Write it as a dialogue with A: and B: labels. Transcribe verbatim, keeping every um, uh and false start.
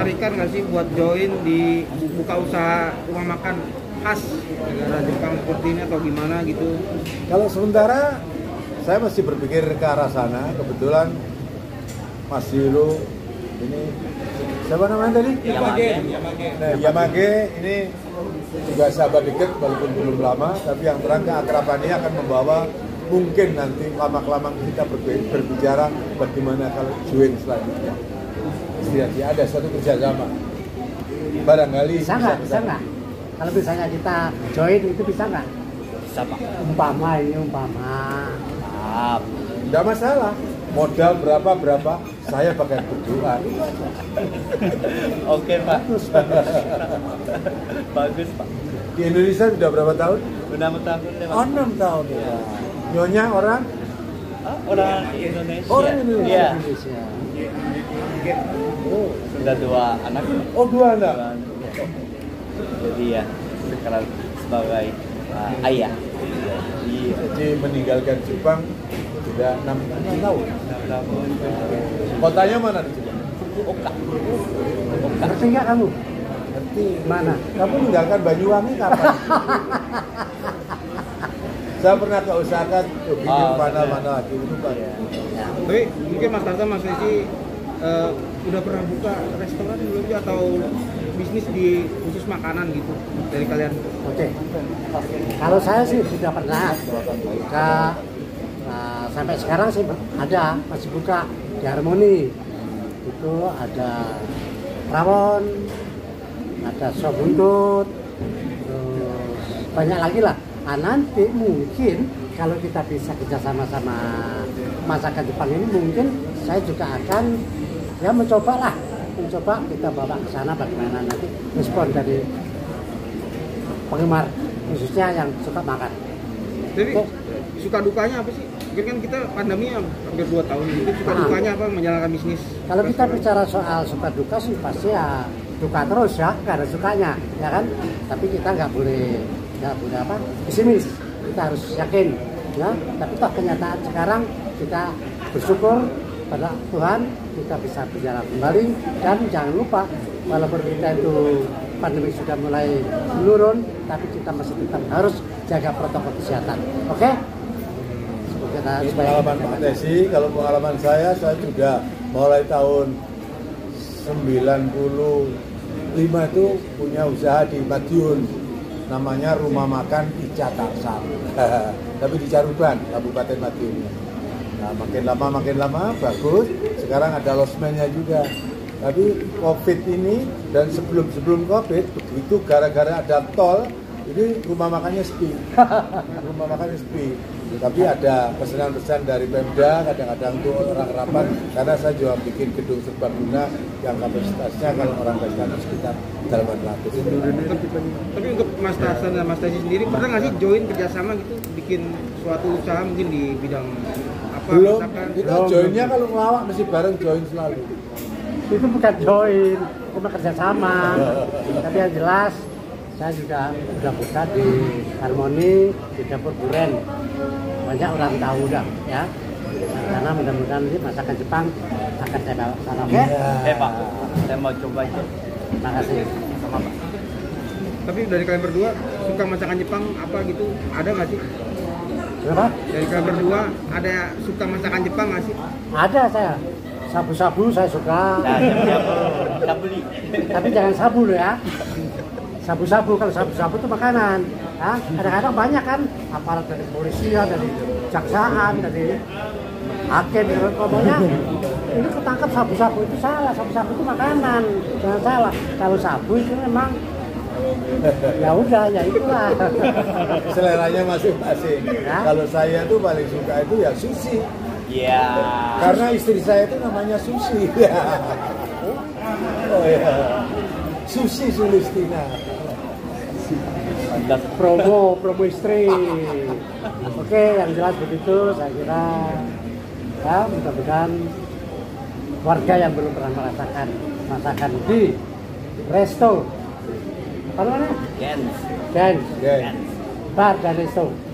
A: ketertarikan nggak sih buat join di buka usaha rumah makan khas negara Jepang seperti ini atau gimana gitu?
B: Kalau sementara saya masih berpikir ke arah sana. Kebetulan Mas Hiro ini siapa namanya tadi?
A: Yamage.
B: Nah, Yamage ini juga sahabat dekat walaupun belum lama, tapi yang terang keakraban ini akan membawa mungkin nanti lama-kelamaan kita berbicara bagaimana kalau join selanjutnya. Setidaknya ada suatu kerjasama. Barangkali
C: bisa nggak? Bisa nggak? Kalau misalnya kita join itu bisa nggak?
D: Bisa Pak.
C: Umpama ini umpama.
D: Maaf.
B: Nggak masalah. Modal berapa berapa saya pakai berdoa.
D: Oke Pak. Bagus, bagus. Bagus Pak.
B: Di Indonesia sudah berapa tahun?
D: enam tahun ya Pak.
B: Oh, enam tahun ya. Nyonya orang?
D: Hah? Orang Indonesia.
B: Orang Indonesia.
D: Iya.
C: Indonesia.
B: Oh,
D: Sudah dua anak.
B: oh dua anak.
D: Dua anak. Jadi ya sekarang sebagai uh, ayah. Jadi,
B: Jadi meninggalkan Jepang sudah enam tahun.
D: enam tahun.
B: Kotanya mana di Jepang?
D: Oka. Oka.
C: Ngerti nggak kamu?
B: Nanti
C: Mana?
B: kamu meninggalkan Banyuwangi kapan? Saya pernah ke Osaka, ke bingung
D: Oh,
B: mana
D: benar.
B: mana lagi itu Pak.
D: Iya.
A: Tapi mungkin Mas Tarsa, Mas Desi uh, udah pernah buka restoran belum ya atau bisnis di khusus makanan gitu dari kalian?
C: Oke. Kalau saya sih sudah pernah buka. Nah, sampai sekarang sih ada masih buka di Harmoni. Itu ada rawon, ada sop buntut, terus banyak lagi lah. Nah, nanti mungkin kalau kita bisa kerjasama sama masakan Jepang ini, mungkin saya juga akan ya mencoba lah, mencoba kita bawa ke sana bagaimana nanti respon dari penggemar khususnya yang suka makan.
A: Jadi
C: Oke.
A: suka dukanya apa sih? Mungkin kan kita pandemi hampir dua tahun gitu, suka
C: Ah.
A: dukanya apa menjalankan bisnis?
C: Kalau kita bicara soal suka duka sih pasti ya duka terus ya, nggak ada sukanya, ya kan? Tapi kita nggak boleh nggak boleh apa pesimis, kita harus yakin, ya. Tapi toh kenyataan sekarang kita bersyukur pada Tuhan kita bisa berjalan kembali dan jangan lupa walaupun kita itu pandemi sudah mulai menurun, tapi kita masih tetap harus jaga protokol kesehatan, oke? Kita
B: Ini
C: supaya
B: pengalaman Pak Desi, kalau pengalaman saya, saya sudah mulai tahun sembilan puluh lima itu punya usaha di Madiun, namanya Rumah Makan Ica Tarsam, tapi di Caruban, Kabupaten Madiun. Nah, makin lama makin lama bagus, sekarang ada losmennya juga. Tapi COVID ini dan sebelum sebelum COVID begitu gara-gara ada tol, ini rumah makannya sepi, rumah makannya sepi. Tapi ada pesanan-pesan dari Pemda, kadang-kadang tuh orang rapat, karena saya juga bikin gedung serbaguna yang kapasitasnya kalau orang datang sekitar delapan ratus.
A: Tapi untuk Mas Tarsa dan Mas Desi sendiri pernah nggak sih join kerjasama gitu, bikin suatu usaha mungkin di bidang apa?
B: Belum,
A: misalkan?
B: kita
C: Belum.
B: joinnya kalau ngelawak mesti bareng join selalu.
C: itu bukan join, cuma kerjasama. Tapi yang jelas saya juga sudah buka di Harmoni di dapur Duren. Banyak orang tahu dah ya. Karena mudah-mudahan nanti masakan Jepang akan saya bawa ke sana. Oke?
D: Oke Pak. Saya mau coba itu.
C: Terima kasih.
D: Sama Pak.
A: Tapi dari kalian berdua suka masakan Jepang apa gitu? Ada nggak sih?
C: Kenapa?
A: Dari kalian berdua ada suka masakan Jepang nggak sih?
C: Ada saya. Sabu-sabu saya suka.
D: Nah, siap-siap kita beli.
C: Tapi jangan sabu loh ya. Sabu-sabu, kalau sabu-sabu itu makanan. Ya, kadang-kadang banyak kan aparat dari polisian, dari jaksaan, dari hakim, dari pokoknya ini ketangkap sabu-sabu itu salah. Sabu-sabu itu makanan, jangan salah. Kalau sabu itu memang ya udah, ya itulah.
B: Seleranya masing-masing.
C: Ya.
B: Kalau saya tuh paling suka itu ya sushi.
D: Iya.
B: Karena istri saya itu namanya Susi. Oh ya. Susi Sulistina.
D: Mantap.
C: promo promo istri. Oke, yang jelas begitu saya kira ya mudah-mudahan warga yang belum pernah merasakan masakan di resto apa namanya?
D: Gens.
C: Gens,
B: Oke.
C: bar dan resto